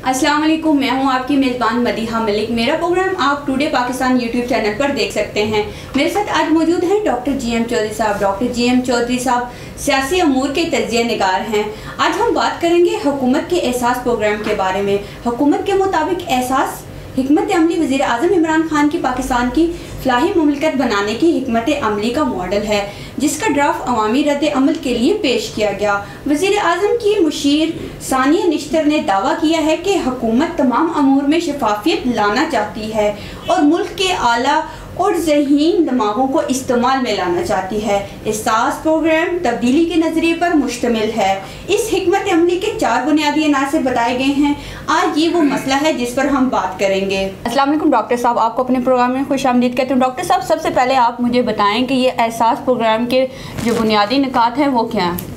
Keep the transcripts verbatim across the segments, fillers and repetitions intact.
अस्सलाम वालेकुम, मैं हूं आपकी मेज़बान मदीहा मलिक। मेरा प्रोग्राम आप टुडे पाकिस्तान यूट्यूब चैनल पर देख सकते हैं। मेरे साथ आज मौजूद हैं डॉक्टर जी एम चौधरी साहब। डॉक्टर जी एम चौधरी साहब सियासी अमूर के तज्ज़िया निगार हैं। आज हम बात करेंगे हुकूमत के एहसास प्रोग्राम के बारे में। हुकूमत के मुताबिक एहसास हिकमत अमली वज़ीर आज़म इमरान खान की पाकिस्तान की फलाही मुमलिकत बनाने की हिकमत अमली का मॉडल है, जिसका ड्राफ्ट अवामी रद्द अमल के लिए पेश किया गया। वज़ीर आज़म की मुशीर सानिया निश्तर ने दावा किया है कि हुकूमत तमाम अमूर में शफाफियत लाना चाहती है और मुल्क के आला और ज़हीन दिमागों को इस्तेमाल में लाना चाहती है। एहसास प्रोग्राम तब्दीली के नज़रिए पर मुश्तमिल है। इस हिकमत अमली के चार बुनियादी अनासर बताए गए हैं। आज ये वो मसला है जिस पर हम बात करेंगे। अस्सलाम वालेकुम डॉक्टर साहब, आपको अपने प्रोग्राम में खुश आमदीद कहते हैं। डॉक्टर साहब, सबसे पहले आप मुझे बताएं कि ये एहसास प्रोग्राम के जो बुनियादी निकात हैं वो क्या हैं?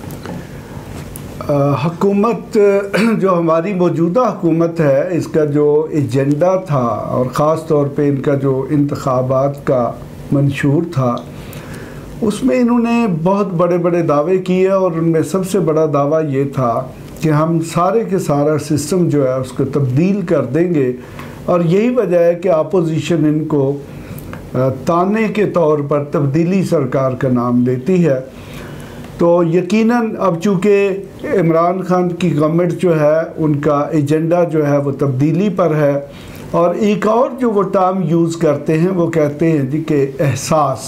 हुकूमत जो हमारी मौजूदा हुकूमत है, इसका जो एजेंडा था और ख़ास तौर पे इनका जो इंतखाबात का मंशूर था, उसमें इन्होंने बहुत बड़े बड़े दावे किए और उनमें सबसे बड़ा दावा ये था कि हम सारे के सारा सिस्टम जो है उसको तब्दील कर देंगे। और यही वजह है कि अपोजिशन इनको ताने के तौर पर तब्दीली सरकार का नाम देती है। तो यकीनन अब चूँकि इमरान खान की गवर्नमेंट जो है उनका एजेंडा जो है वो तब्दीली पर है, और एक और जो वो टर्म यूज़ करते हैं वो कहते हैं जी कि एहसास,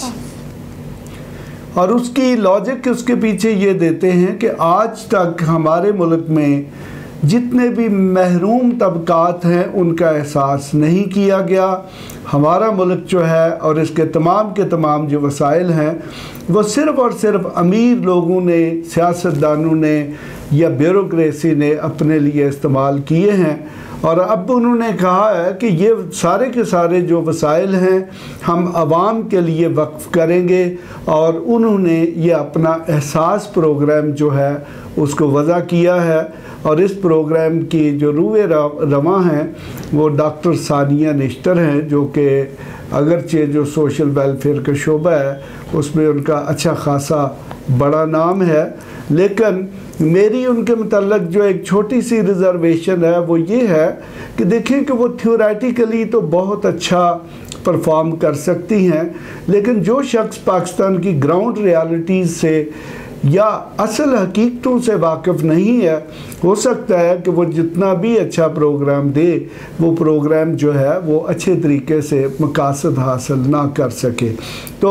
और उसकी लॉजिक उसके पीछे ये देते हैं कि आज तक हमारे मुल्क में जितने भी महरूम तबकात हैं उनका एहसास नहीं किया गया। हमारा मुल्क जो है और इसके तमाम के तमाम जो वसाइल हैं वो सिर्फ़ और सिर्फ अमीर लोगों ने, सियासतदानों ने या ब्यूरोक्रेसी ने अपने लिए इस्तेमाल किए हैं। और अब उन्होंने कहा है कि ये सारे के सारे जो वसाइल हैं हम आवाम के लिए वक्फ करेंगे, और उन्होंने ये अपना एहसास प्रोग्राम जो है उसको वज़ा किया है। और इस प्रोग्राम की जो रूए रवां हैं वो डॉक्टर सानिया निश्तर हैं, जो कि अगरचे जो सोशल वेलफेयर का शोबा है उसमें उनका अच्छा खासा बड़ा नाम है। लेकिन मेरी उनके मतलब जो एक छोटी सी रिज़र्वेशन है वो ये है कि देखें कि वो थ्योरेटिकली तो बहुत अच्छा परफॉर्म कर सकती हैं, लेकिन जो शख्स पाकिस्तान की ग्राउंड रियलिटीज़ से या असल हकीकतों से वाकिफ़ नहीं है, हो सकता है कि वो जितना भी अच्छा प्रोग्राम दे वो प्रोग्राम जो है वो अच्छे तरीके से मकासद हासिल ना कर सके। तो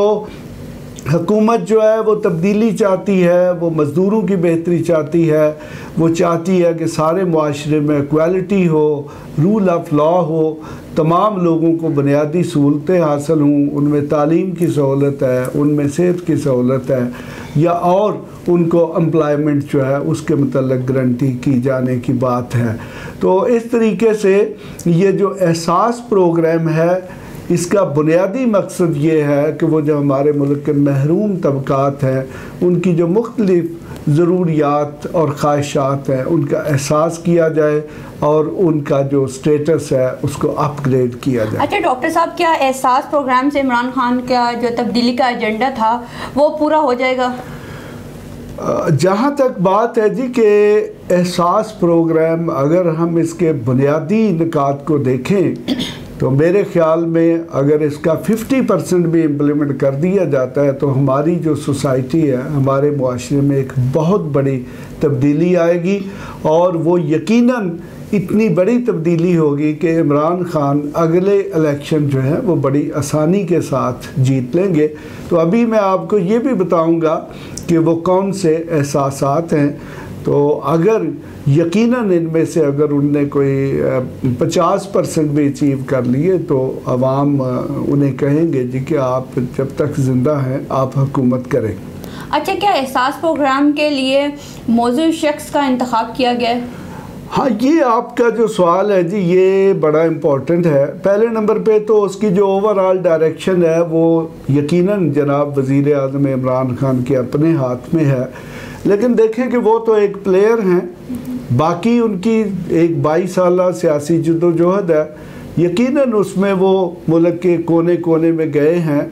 हुकूमत जो है वो तब्दीली चाहती है, वो मज़दूरों की बेहतरी चाहती है, वो चाहती है कि सारे मुआशरे में इक्वालिटी हो, रूल ऑफ लॉ हो, तमाम लोगों को बुनियादी सहूलतें हासिल हों, उनमें तालीम की सहूलत है, उनमें सेहत की सहूलत है, या और उनको एम्प्लॉयमेंट जो है उसके मतलब गारंटी की जाने की बात है। तो इस तरीके से ये जो एहसास प्रोग्राम है इसका बुनियादी मकसद ये है कि वो जो हमारे मुल्क के महरूम तबकात हैं उनकी जो मुख्तलिफ ज़रूरियात और ख्वाहिशात हैं उनका एहसास किया जाए और उनका जो स्टेटस है उसको अपग्रेड किया जाए। अच्छा डॉक्टर साहब, क्या एहसास प्रोग्राम से इमरान खान का जो तब्दीली का एजेंडा था वो पूरा हो जाएगा? जहाँ तक बात है जी कि एहसास प्रोग्राम अगर हम इसके बुनियादी निकात को देखें तो मेरे ख्याल में अगर इसका पचास परसेंट भी इम्प्लीमेंट कर दिया जाता है तो हमारी जो सोसाइटी है, हमारे मुआशरे में एक बहुत बड़ी तब्दीली आएगी, और वो यकीनन इतनी बड़ी तब्दीली होगी कि इमरान खान अगले इलेक्शन जो है वो बड़ी आसानी के साथ जीत लेंगे। तो अभी मैं आपको ये भी बताऊंगा कि वो कौन से एहसासात हैं। तो अगर यकीनन इनमें से अगर उनने कोई पचास परसेंट भी अचीव कर लिए तो अवाम उन्हें कहेंगे जी कि आप जब तक ज़िंदा हैं आप हुकूमत करें। अच्छा, क्या एहसास प्रोग्राम के लिए मौजूद शख्स का इंतखाब किया गया है? हाँ, ये आपका जो सवाल है जी ये बड़ा इम्पोर्टेंट है। पहले नंबर पे तो उसकी जो ओवरऑल डायरेक्शन है वो यकीनन जनाब वज़ीर आज़म इमरान खान के अपने हाथ में है, लेकिन देखें कि वो तो एक प्लेयर हैं, बाकी उनकी एक बाईस साल सियासी जद्दोजहद है, यकीनन उसमें वो मुल्क के कोने कोने में गए हैं,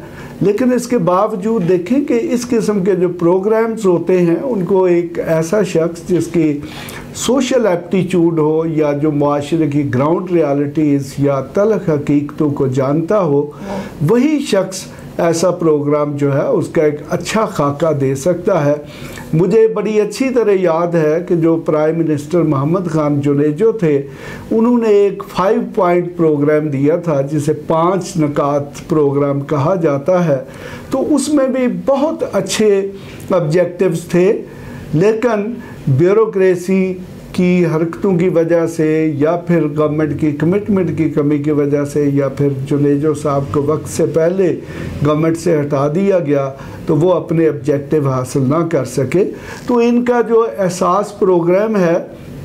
लेकिन इसके बावजूद देखें कि इस किस्म के जो प्रोग्राम्स होते हैं उनको एक ऐसा शख्स जिसकी सोशल एप्टीट्यूड हो या जो माशरे की ग्राउंड रियलिटीज़ या तल्ख हकीकतों को जानता हो, वही शख्स ऐसा प्रोग्राम जो है उसका एक अच्छा खाका दे सकता है। मुझे बड़ी अच्छी तरह याद है कि जो प्राइम मिनिस्टर मोहम्मद खान जुनेजो थे, उन्होंने एक फाइव पॉइंट प्रोग्राम दिया था जिसे पांच नकात प्रोग्राम कहा जाता है। तो उसमें भी बहुत अच्छे ऑब्जेक्टिव्स थे, लेकिन ब्यूरोक्रेसी की हरकतों की वजह से या फिर गवर्नमेंट की कमिटमेंट की कमी की वजह से या फिर जुनेजो साहब को वक्त से पहले गवर्नमेंट से हटा दिया गया तो वो अपने ऑब्जेक्टिव हासिल ना कर सके। तो इनका जो एहसास प्रोग्राम है,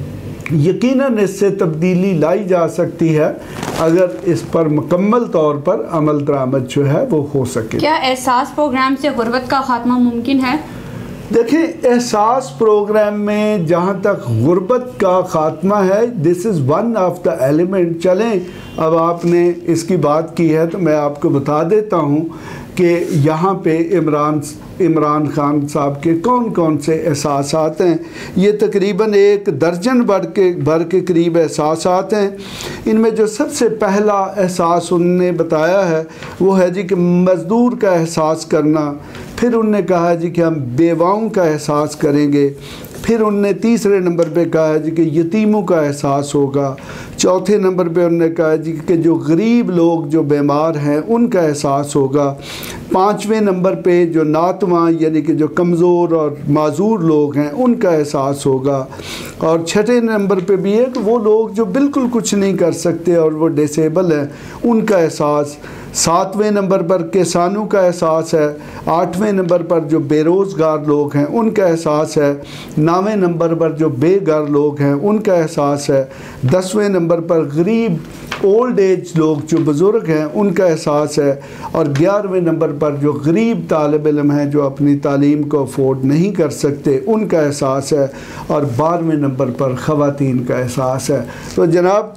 यकीनन इससे तब्दीली लाई जा सकती है अगर इस पर मुकम्मल तौर पर अमल दरामद जो है वो हो सके। क्या एहसास प्रोग्राम से गुर्बत का खात्मा मुमकिन है? देखिए, एहसास प्रोग्राम में जहाँ तक गुर्बत का ख़ात्मा है, this is one of the element. चलें, अब आपने इसकी बात की है तो मैं आपको बता देता हूँ कि यहाँ पे इमरान इमरान खान साहब के कौन कौन से एहसासात हैं। ये तकरीबन एक दर्जन भर के भर के करीब एहसासात हैं। इनमें जो सबसे पहला एहसास उन्होंने बताया है वो है जी कि मज़दूर का एहसास करना। फिर उन्होंने कहा जी कि हम बेवाओं का एहसास करेंगे। फिर उन्होंने तीसरे नंबर पे कहा है जी कि यतीमों का एहसास होगा। चौथे नंबर पे उन्होंने कहा जी कि जो गरीब लोग जो बीमार हैं उनका एहसास होगा। पाँचवें नंबर पे जो नातवां यानी कि जो कमज़ोर और माजूर लोग हैं उनका एहसास होगा। और छठे नंबर पे भी है कि वो लोग जो बिल्कुल कुछ नहीं कर सकते और वो डिसेबल हैं उनका एहसास। सातवें नंबर पर किसानों का एहसास है। आठवें नंबर पर जो बेरोज़गार लोग हैं उनका एहसास है। नौवें नंबर पर जो बेघर लोग हैं उनका एहसास है। दसवें नंबर पर गरीब ओल्ड एज लोग जो बुज़ुर्ग हैं उनका एहसास है। और ग्यारहवें नंबर पर जो गरीब तालिब इल्म हैं जो अपनी तालीम को अफोर्ड नहीं कर सकते उनका एहसास है। और बारहवें नंबर पर ख़वातीन का एहसास है। तो जनाब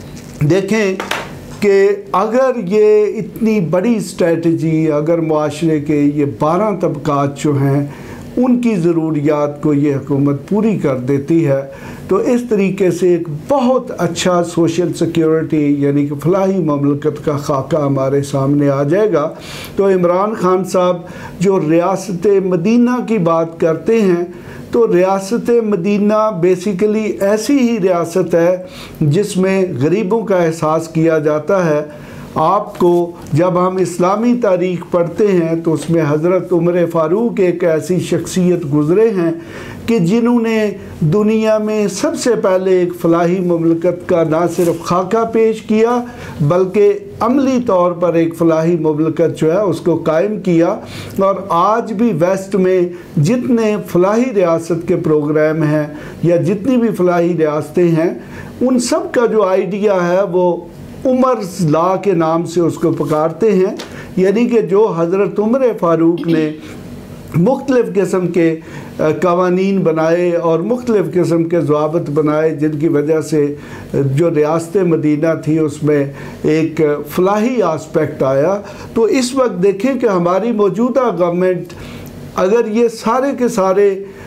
देखें कि अगर ये इतनी बड़ी स्ट्रेटजी, अगर मुआशरे के ये बारह तबकात जो हैं उनकी ज़रूरियात को ये हुकूमत पूरी कर देती है तो इस तरीके से एक बहुत अच्छा सोशल सिक्योरिटी यानी कि फलाही ममलकत का खाका हमारे सामने आ जाएगा। तो इमरान खान साहब जो रियासत मदीना की बात करते हैं, तो रियासत मदीना बेसिकली ऐसी ही रियासत है जिसमें गरीबों का एहसास किया जाता है। आपको जब हम इस्लामी तारीख़ पढ़ते हैं तो उसमें हज़रत उमर फ़ारूक एक ऐसी शख्सियत गुज़रे हैं कि जिन्होंने दुनिया में सबसे पहले एक फलाही ममलकत का ना सिर्फ खाका पेश किया बल्कि अमली तौर पर एक फलाही ममलकत जो है उसको कायम किया। और आज भी वेस्ट में जितने फलाही रियासत के प्रोग्राम हैं या जितनी भी फलाही रियासतें हैं उन सब का जो आइडिया है वो उमर ला के नाम से उसको पुकारते हैं। यानी कि जो हज़रत उमर फ़ारूक ने मुख्तलिफ़ किस्म के कवानीन बनाए और मुख्तलिफ़ किस्म के ज़वाबित बनाए जिनकी वजह से जो रियासत मदीना थी उसमें एक फलाही आस्पेक्ट आया। तो इस वक्त देखें कि हमारी मौजूदा गवर्नमेंट अगर ये सारे के सारे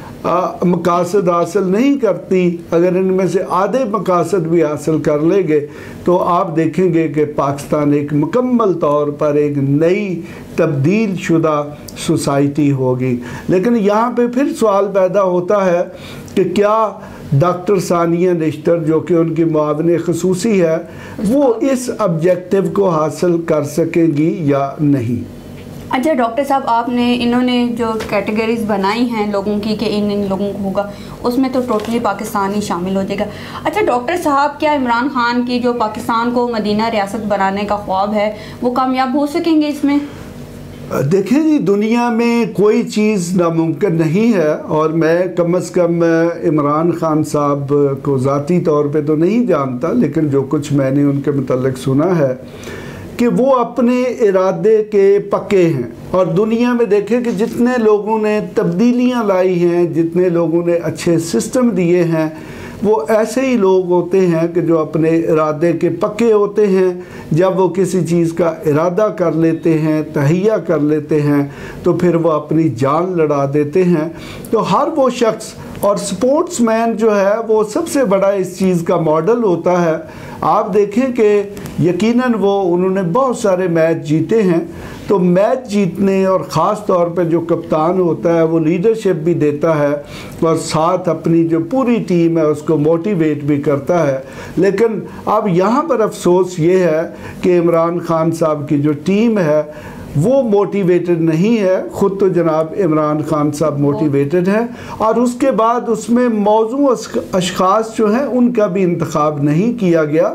मकासद हासिल नहीं करती, अगर इनमें से आधे मकासद भी हासिल कर लेंगे तो आप देखेंगे कि पाकिस्तान एक मुकम्मल तौर पर एक नई तब्दील शुदा सोसाइटी होगी। लेकिन यहाँ पे फिर सवाल पैदा होता है कि क्या डॉक्टर सानिया निश्तर जो कि उनकी मुआविन ख़ुसूसी है वो इस ऑब्जेक्टिव को हासिल कर सकेंगी या नहीं। अच्छा डॉक्टर साहब, आपने इन्होंने जो कैटेगरीज बनाई हैं लोगों की कि इन इन लोगों को होगा, उसमें तो टोटली पाकिस्तान ही शामिल हो जाएगा। अच्छा डॉक्टर साहब, क्या इमरान खान की जो पाकिस्तान को मदीना रियासत बनाने का ख्वाब है वो कामयाब हो सकेंगे इसमें? देखिए जी, दुनिया में कोई चीज़ नामुमकिन नहीं है और मैं कम अज़ कम इमरान खान साहब को ज़ाती तौर पे तो नहीं जानता, लेकिन जो कुछ मैंने उनके मुतल्लिक़ सुना है कि वो अपने इरादे के पक्के हैं। और दुनिया में देखें कि जितने लोगों ने तब्दीलियां लाई हैं, जितने लोगों ने अच्छे सिस्टम दिए हैं, वो ऐसे ही लोग होते हैं कि जो अपने इरादे के पक्के होते हैं। जब वो किसी चीज़ का इरादा कर लेते हैं, तहैया कर लेते हैं, तो फिर वो अपनी जान लड़ा देते हैं। तो हर वो शख्स, और स्पोर्ट्समैन जो है वो सबसे बड़ा इस चीज़ का मॉडल होता है। आप देखें कि यकीनन वो उन्होंने बहुत सारे मैच जीते हैं। तो मैच जीतने और ख़ास तौर पे जो कप्तान होता है वो लीडरशिप भी देता है और साथ अपनी जो पूरी टीम है उसको मोटिवेट भी करता है। लेकिन अब यहाँ पर अफसोस ये है कि इमरान खान साहब की जो टीम है वो मोटिवेटेड नहीं है। ख़ुद तो जनाब इमरान खान साहब मोटिवेटेड हैं, और उसके बाद उसमें मौजू अशख़ास जो हैं उनका भी इंतखाब नहीं किया गया।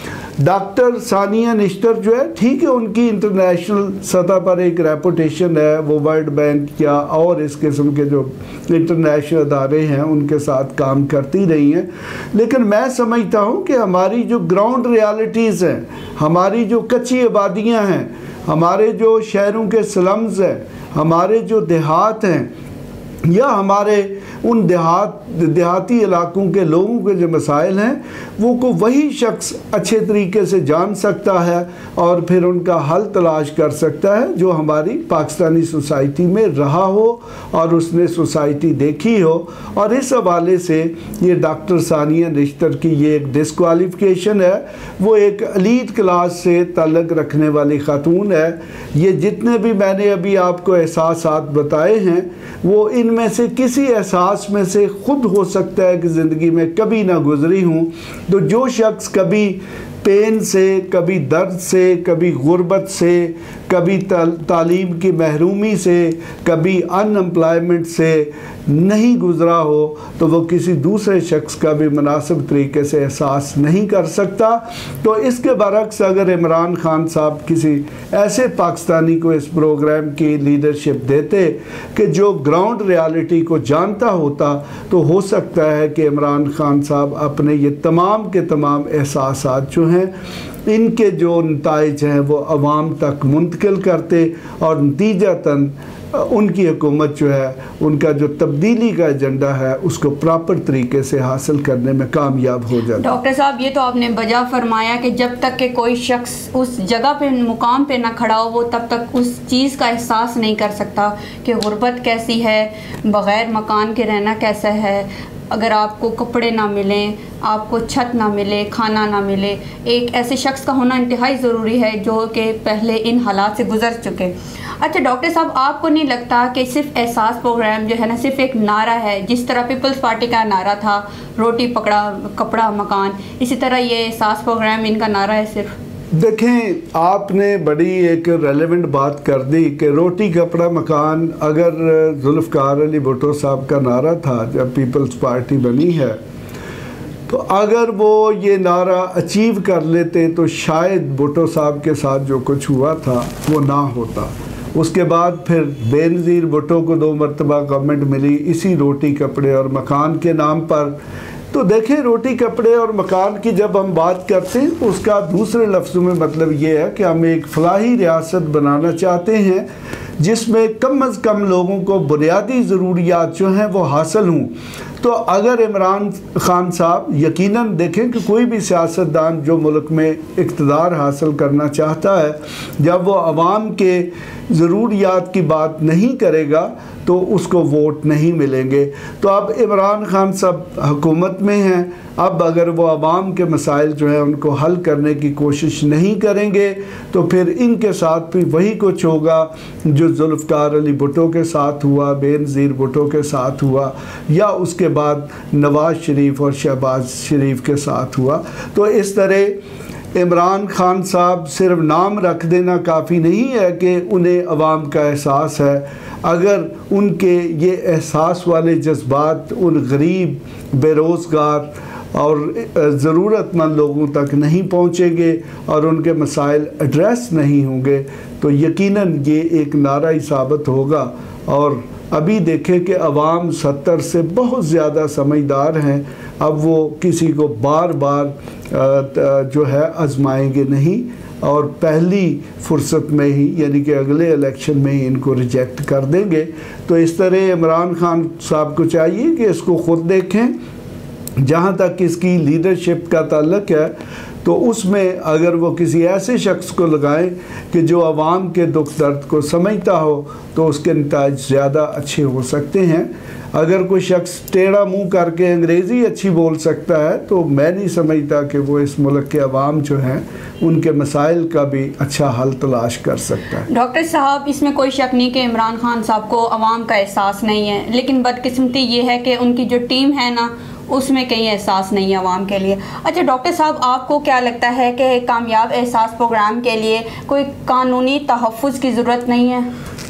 डॉक्टर सानिया निश्तर जो है, ठीक है, उनकी इंटरनेशनल सतह पर एक रेपुटेशन है, वो वर्ल्ड बैंक या और इस किस्म के जो इंटरनेशनल अदारे हैं उनके साथ काम करती रही हैं। लेकिन मैं समझता हूँ कि हमारी जो ग्राउंड रियलिटीज़ हैं, हमारी जो कच्ची आबादियाँ हैं, हमारे जो शहरों के स्लम्स हैं, हमारे जो देहात हैं, या हमारे उन देहात देहाती इलाकों के लोगों के जो मसाइल हैं वो को वही शख्स अच्छे तरीके से जान सकता है और फिर उनका हल तलाश कर सकता है जो हमारी पाकिस्तानी सोसाइटी में रहा हो और उसने सोसाइटी देखी हो। और इस हवाले से ये डॉक्टर सानिया निश्तर की ये एक डिस्क्वालिफिकेशन है। वो एक एलीट क्लास से ताल्लुक़ रखने वाली खातून है। ये जितने भी मैंने अभी आपको एहसासात बताए हैं वो इनमें से किसी एहसास में से खुद हो सकता है कि ज़िंदगी में कभी ना गुज़री हूँ। तो जो शख्स कभी पेन से, कभी दर्द से, कभी गुर्बत से, कभी तालीम की महरूमी से, कभी अनएम्प्लॉयमेंट से नहीं गुज़रा हो तो वो किसी दूसरे शख्स का भी मुनासिब तरीके से एहसास नहीं कर सकता। तो इसके बरक्स अगर इमरान खान साहब किसी ऐसे पाकिस्तानी को इस प्रोग्राम की लीडरशिप देते कि जो ग्राउंड रियलिटी को जानता होता, तो हो सकता है कि इमरान खान साहब अपने ये तमाम के तमाम एहसासात जो हैं इनके जो नताइज हैं वो अवाम तक मुंतकिल करते और नतीजतन उनकी हुकूमत जो है उनका जो तब्दीली का एजेंडा है उसको प्रॉपर तरीके से हासिल करने में कामयाब हो जाए। डॉक्टर साहब, ये तो आपने बजा फरमाया कि जब तक के कोई शख्स उस जगह पे मुकाम पे ना खड़ा हो वो तब तक उस चीज़ का एहसास नहीं कर सकता कि गुर्बत कैसी है, बग़ैर मकान के रहना कैसा है। अगर आपको कपड़े ना मिलें, आपको छत ना मिले, खाना ना मिले, एक ऐसे शख्स का होना इंतहाई ज़रूरी है जो कि पहले इन हालात से गुज़र चुके। अच्छा डॉक्टर साहब, आपको नहीं लगता कि सिर्फ एहसास प्रोग्राम जो है ना सिर्फ एक नारा है, जिस तरह पीपल्स पार्टी का नारा था रोटी पकड़ा कपड़ा मकान, इसी तरह ये एहसास प्रोग्राम इनका नारा है सिर्फ? देखें, आपने बड़ी एक रेलेवेंट बात कर दी कि रोटी कपड़ा मकान अगर जुल्फ़िकार अली भुट्टो साहब का नारा था जब पीपल्स पार्टी बनी है, तो अगर वो ये नारा अचीव कर लेते तो शायद भुट्टो साहब के साथ जो कुछ हुआ था वो ना होता। उसके बाद फिर बेनज़ीर भुट्टो को दो मरतबा गवर्नमेंट मिली इसी रोटी कपड़े और मकान के नाम पर। तो देखें, रोटी कपड़े और मकान की जब हम बात करते हैं तो उसका दूसरे लफ्ज़ों में मतलब ये है कि हम एक फलाही रियासत बनाना चाहते हैं जिसमें कम अज़ कम लोगों को बुनियादी ज़रूरियात जो हैं वो हासिल हों। तो अगर इमरान खान साहब, यकीनन देखें कि कोई भी सियासतदान जो मुल्क में इक़्तिदार हासिल करना चाहता है, जब वो आवाम के ज़रूरियात की बात नहीं करेगा तो उसको वोट नहीं मिलेंगे। तो अब इमरान खान साहब हुकूमत में हैं, अब अगर वो आवाम के मसाइल जो है उनको हल करने की कोशिश नहीं करेंगे तो फिर इनके साथ भी वही कुछ होगा जो जुल्फ़िकार अली भुट्टो के साथ हुआ, बेनज़ीर भुट्टो के साथ हुआ, या उसके बाद नवाज़ शरीफ और शहबाज शरीफ के साथ हुआ। तो इस तरह इमरान खान साहब सिर्फ नाम रख देना काफ़ी नहीं है कि उन्हें अवाम का एहसास है। अगर उनके ये एहसास वाले जज्बात उन गरीब, बेरोज़गार और ज़रूरतमंद लोगों तक नहीं पहुँचेंगे और उनके मसाइल एड्रेस नहीं होंगे तो यकीनन ये एक नारा ही साबित होगा। और अभी देखें कि अवाम सत्तर से बहुत ज़्यादा समझदार हैं, अब वो किसी को बार बार जो है आजमाएंगे नहीं और पहली फुर्सत में ही यानी कि अगले इलेक्शन में ही इनको रिजेक्ट कर देंगे। तो इस तरह इमरान खान साहब को चाहिए कि इसको ख़ुद देखें जहाँ तक इसकी लीडरशिप का ताल्लुक है तो उसमें अगर वो किसी ऐसे शख्स को लगाएं कि जो आवाम के दुख दर्द को समझता हो तो उसके नताइज ज़्यादा अच्छे हो सकते हैं। अगर कोई शख्स टेढ़ा मुंह करके अंग्रेज़ी अच्छी बोल सकता है तो मैं नहीं समझता कि वो इस मुल्क के अवाम जो हैं उनके मसाइल का भी अच्छा हल तलाश कर सकता है। डॉक्टर साहब, इसमें कोई शक नहीं कि इमरान खान साहब को अवाम का एहसास नहीं है, लेकिन बदकिस्मती ये है कि उनकी जो टीम है ना उसमें कहीं एहसास नहीं है अवाम के लिए। अच्छा डॉक्टर साहब, आपको क्या लगता है कि कामयाब एहसास प्रोग्राम के लिए कोई कानूनी तहफ़्फ़ुज़ की ज़रूरत नहीं है?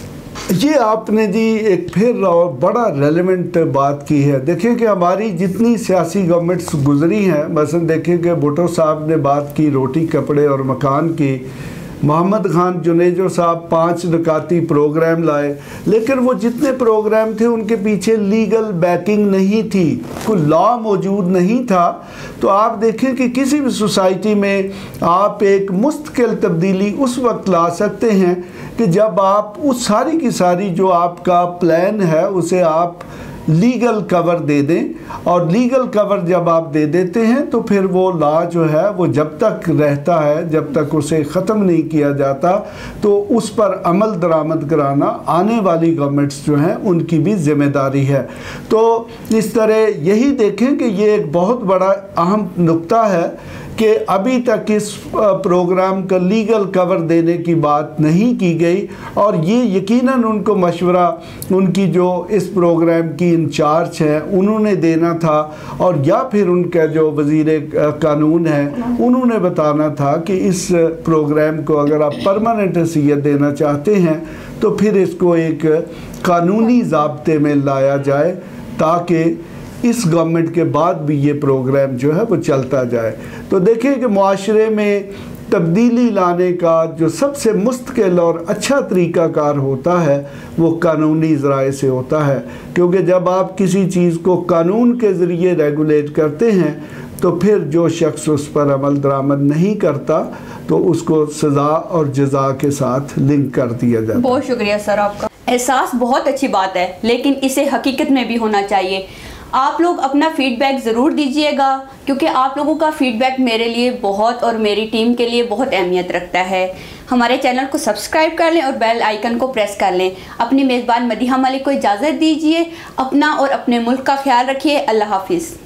ये आपने जी एक फिर और बड़ा रेलेवेंट बात की है। देखिए कि हमारी जितनी सियासी गवर्नमेंट्स गुजरी हैं, मसलन देखिए कि भुट्टो साहब ने बात की रोटी कपड़े और मकान की, मोहम्मद खान जुनेजो साहब पांच नकाती प्रोग्राम लाए, लेकिन वो जितने प्रोग्राम थे उनके पीछे लीगल बैकिंग नहीं थी, कोई लॉ मौजूद नहीं था। तो आप देखें कि किसी भी सोसाइटी में आप एक मुस्तकिल तब्दीली उस वक्त ला सकते हैं कि जब आप उस सारी की सारी जो आपका प्लान है उसे आप लीगल कवर दे दें, और लीगल कवर जब आप दे देते हैं तो फिर वो लॉ जो है वो जब तक रहता है, जब तक उसे ख़त्म नहीं किया जाता, तो उस पर अमल दरामद कराना आने वाली गवर्नमेंट्स जो हैं उनकी भी ज़िम्मेदारी है। तो इस तरह यही देखें कि ये एक बहुत बड़ा अहम नुक्ता है कि अभी तक इस प्रोग्राम का लीगल कवर देने की बात नहीं की गई, और ये यकीनन उनको मशवरा उनकी जो इस प्रोग्राम की इंचार्ज हैं उन्होंने देना था, और या फिर उनका जो वज़ीर कानून है उन्होंने बताना था कि इस प्रोग्राम को अगर आप परमानेंट हैसियत देना चाहते हैं तो फिर इसको एक कानूनी ज़ाब्ते में लाया जाए ताकि इस गवर्नमेंट के बाद भी ये प्रोग्राम जो है वो चलता जाए। तो देखिए कि मुआशरे में तब्दीली लाने का जो सबसे मुस्तकिल और अच्छा तरीक़ाकार होता है वो कानूनी ज़राए से होता है, क्योंकि जब आप किसी चीज़ को कानून के ज़रिए रेगुलेट करते हैं तो फिर जो शख्स उस पर अमल दरामद नहीं करता तो उसको सज़ा और जज़ा के साथ लिंक कर दिया जाता है। बहुत शुक्रिया सर आपका। एहसास बहुत अच्छी बात है, लेकिन इसे हकीकत में भी होना चाहिए। आप लोग अपना फीडबैक ज़रूर दीजिएगा, क्योंकि आप लोगों का फीडबैक मेरे लिए बहुत और मेरी टीम के लिए बहुत अहमियत रखता है। हमारे चैनल को सब्सक्राइब कर लें और बेल आइकन को प्रेस कर लें। अपनी मेज़बान मदीहा मलिक को इजाज़त दीजिए। अपना और अपने मुल्क का ख्याल रखिए। अल्लाह हाफिज़।